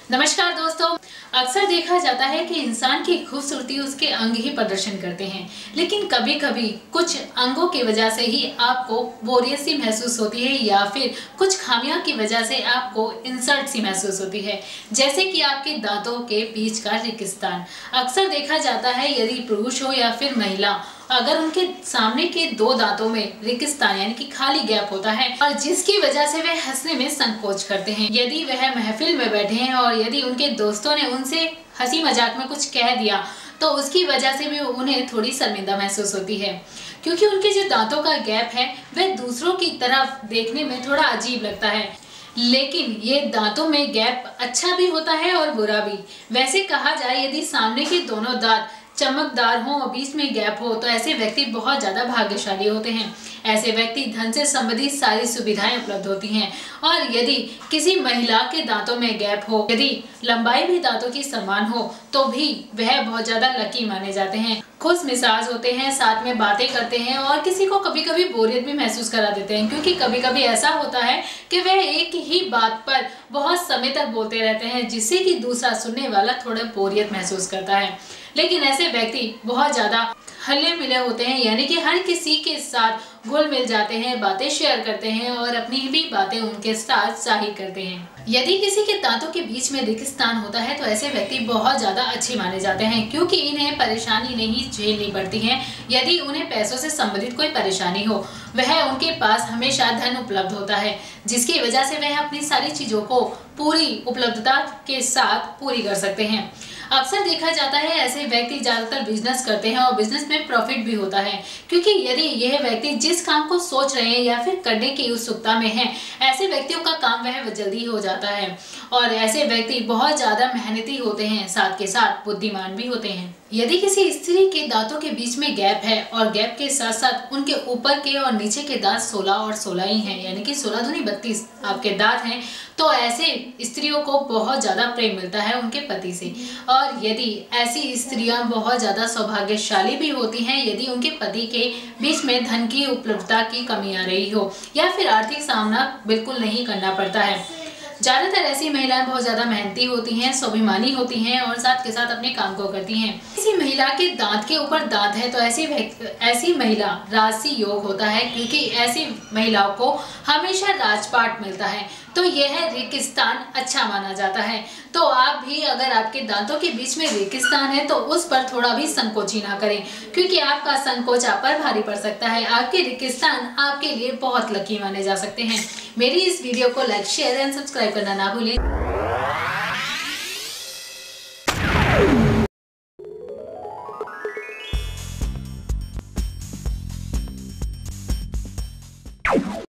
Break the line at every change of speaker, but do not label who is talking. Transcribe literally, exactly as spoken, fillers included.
नमस्कार दोस्तों, अक्सर देखा जाता है कि इंसान की खूबसूरती उसके अंग ही प्रदर्शन करते हैं, लेकिन कभी कभी कुछ अंगों की वजह से ही आपको बोरियत सी महसूस होती है या फिर कुछ खामियों की वजह से आपको इंसल्ट सी महसूस होती है, जैसे कि आपके दांतों के बीच का रेगिस्तान। अक्सर देखा जाता है यदि पुरुष हो या फिर महिला, अगर उनके सामने के दो दांतों में रेगिस्तान यानी कि खाली गैप होता है और जिसकी वजह से वह हंसने में संकोच करते हैं, यदि वह महफिल में बैठे हैं और यदि उनके दोस्तों ने उनसे हंसी मजाक में कुछ कह दिया तो उसकी वजह से भी उन्हें थोड़ी शर्मिंदा महसूस होती है, क्योंकि उनके जो दांतों का गैप है वह दूसरों की तरफ देखने में थोड़ा अजीब लगता है। लेकिन ये दांतों में गैप अच्छा भी होता है और बुरा भी। वैसे कहा जाए यदि सामने के दोनों दांत चमकदार हो और बीच में गैप हो तो ऐसे व्यक्ति बहुत ज्यादा भाग्यशाली होते हैं। ऐसे व्यक्ति धन से संबंधित सारी सुविधाएं उपलब्ध होती हैं। और यदि किसी महिला के दांतों में गैप हो, यदि लंबाई भी दांतों की समान हो, तो भी वह बहुत ज्यादा लकी माने जाते हैं। खुश मिजाज होते हैं, साथ में बातें करते हैं और किसी को कभी कभी बोरियत भी महसूस करा देते हैं, क्योंकि कभी कभी ऐसा होता है कि वह एक ही बात पर बहुत समय तक बोलते रहते हैं, जिससे कि दूसरा सुनने वाला थोड़ा बोरियत महसूस करता है। लेकिन ऐसे व्यक्ति बहुत ज्यादा हल्ले मिले होते हैं, यानी कि हर किसी के साथ घुल मिल जाते हैं, बातें शेयर करते हैं और अपनी भी बातें उनके साथ जाहिर करते हैं। यदि किसी के दांतों के बीच में रेगिस्तान होता है तो ऐसे व्यक्ति बहुत ज्यादा अच्छे माने जाते हैं, क्योंकि इन्हें परेशानी नहीं झेलनी पड़ती है। यदि उन्हें पैसों से संबंधित कोई परेशानी हो, वह उनके पास हमेशा धन उपलब्ध होता है, जिसकी वजह से वह अपनी सारी चीजों को पूरी उपलब्धता के साथ पूरी कर सकते हैं। अक्सर देखा जाता है ऐसे व्यक्ति ज्यादातर बिजनेस करते हैं और बिजनेस में प्रॉफिट भी होता है, क्योंकि यदि यह व्यक्ति जिस काम को सोच रहे हैं या फिर करने की उत्सुकता में हैं, ऐसे व्यक्तियों का काम वह जल्दी हो जाता है। और ऐसे व्यक्ति बहुत ज्यादा मेहनती होते हैं, साथ के साथ बुद्धिमान भी होते हैं। यदि किसी स्त्री के दांतों के बीच में गैप है और गैप के साथ साथ उनके ऊपर के और नीचे के दांत सोलह और सोलह ही हैं, यानी कि सोलह दूनी बत्तीस आपके दांत हैं, तो ऐसे स्त्रियों को बहुत ज्यादा प्रेम मिलता है उनके पति से। और यदि ऐसी स्त्रियां बहुत ज्यादा सौभाग्यशाली भी होती हैं यदि उनके पति के बीच में धन की उपलब्धता की कमी आ रही हो या फिर आर्थिक सामना बिल्कुल नहीं करना पड़ता है। ज्यादातर ऐसी महिलाएं बहुत ज्यादा मेहनती होती हैं, स्वाभिमानी होती हैं और साथ के साथ अपने काम को करती हैं। किसी महिला के दांत के ऊपर दांत है तो ऐसी ऐसी महिला राजसी योग होता है, क्योंकि ऐसी महिलाओं को हमेशा राजपाट मिलता है, तो यह रेगिस्तान अच्छा माना जाता है। तो आप भी अगर आपके दांतों के बीच में रेगिस्तान है तो उस पर थोड़ा भी संकोची ना करें, क्योंकि आपका संकोच आप पर भारी पड़ सकता है। आपके रेगिस्तान आपके लिए बहुत लकी माने जा सकते हैं। मेरी इस वीडियो को लाइक, शेयर एंड सब्सक्राइब करना ना भूलें।